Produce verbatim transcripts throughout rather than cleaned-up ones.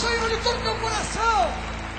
Senhor de todo o meu coração.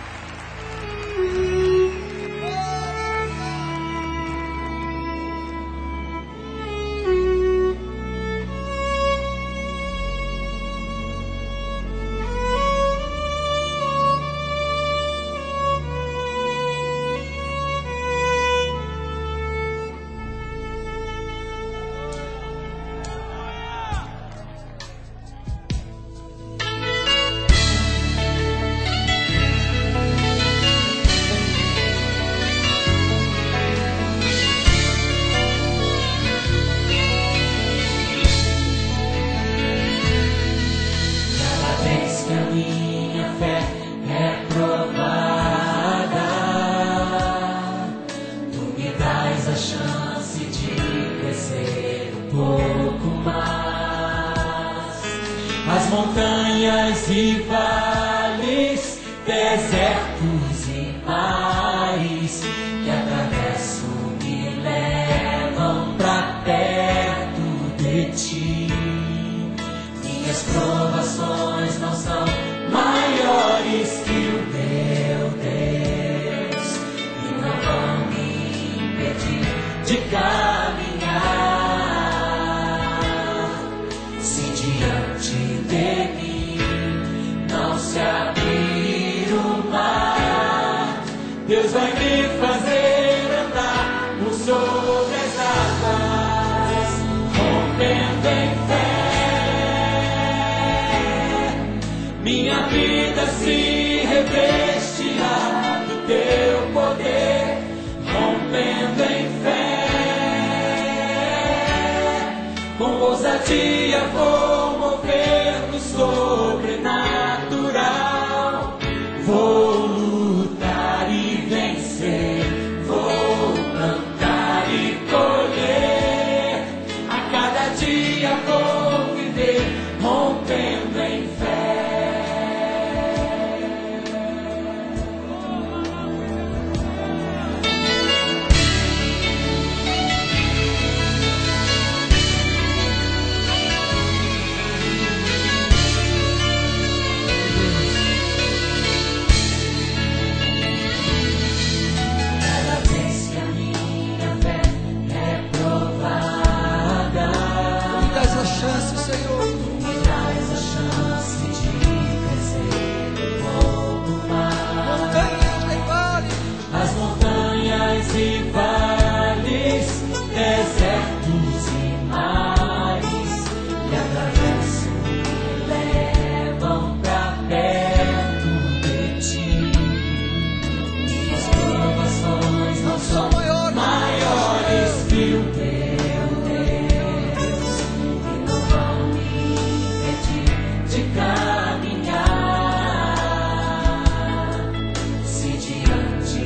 As montanhas e vales, desertos e mares que atravesso me levam pra perto de ti. Minhas provações não são maiores que o meu Deus e não vão me impedir de caminhar. Se diante de mim não se abrir o mar, Deus vai me fazer andar por sobre as águas, rompendo em fé. Minha vida se revestirá do teu poder, rompendo em fé. Com ousadia vou mover no sobrenatural. Vou lutar e vencer, vou plantar e colher. A cada dia vou viver rompendo em fé. E vales, desertos e mares que atravesso me levam pra perto de ti. Minhas provações não são maiores que o teu Deus e não vão me impedir de caminhar. Se diante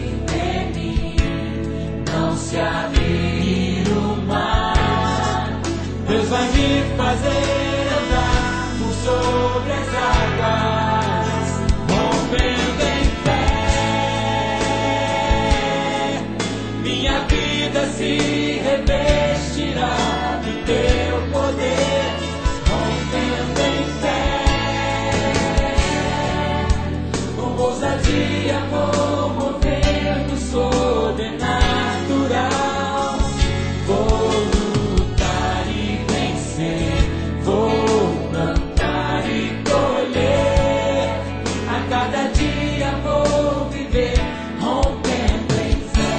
se abrir o mar, Deus vai me fazer andar por sobre as águas, rompendo em fé. Minha vida se revestirá do teu poder, rompendo em fé. Com ousadia vou mover no sobrenatural. Vou lutar e vencer, vou plantar e colher. A cada dia vou viver rompendo em fé.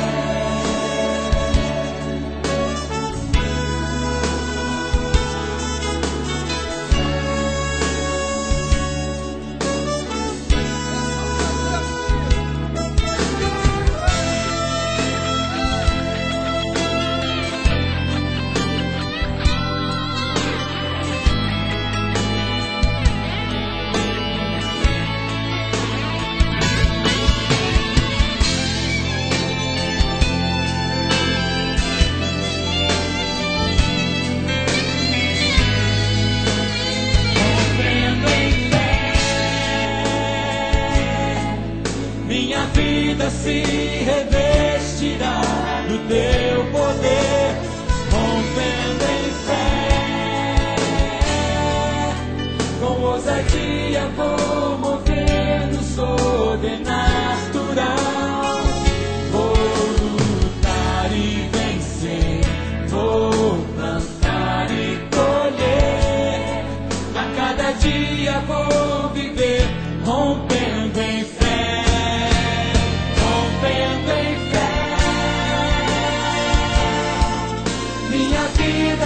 Minha vida se revestirá do teu poder, rompendo em fé. Com ousadia vou mover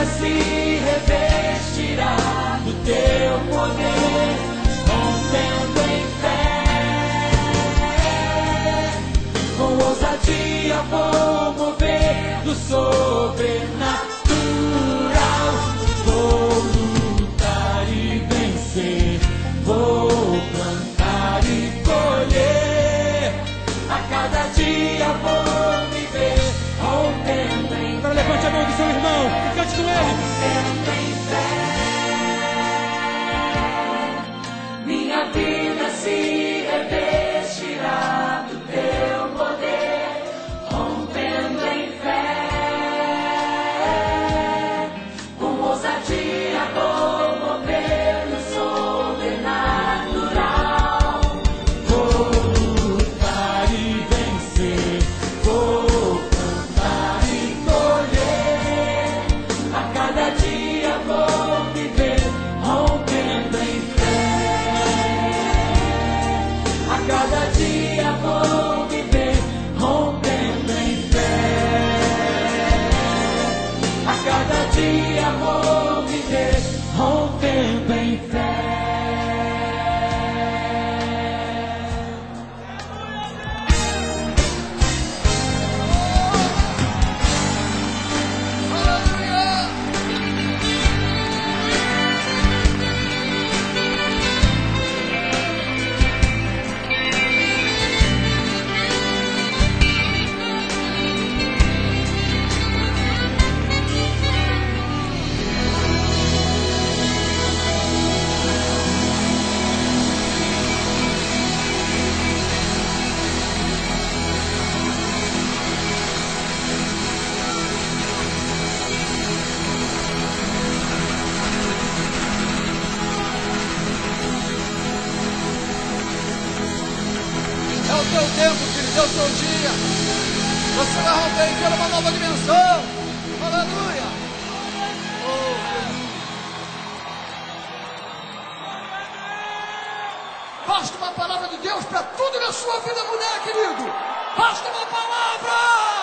se revestirá do teu poder, rompendo em fé. Com ousadia vou mover do sobrenatural. Vou lutar e vencer, vou plantar e colher. A cada dia vou viver, rompendo em fé. Agora levante a mão do seu irmão e cante com ele. Rompendo em fé. Minha vida se revestirá do teu poder, rompendo em fé. Com ousadia vou mover no sobrenatural. Vou lutar e vencer, vou plantar e colher. A cada dia vou viver, rompendo em fé. A cada dia vou viver, rompendo em fé. A cada dia vou viver, rompendo em fé. É o teu tempo, filho, é o teu dia. Você vai romper e ter uma nova dimensão. Aleluia. Oh, basta uma palavra de Deus para tudo na sua vida mudar, querido. Basta uma palavra.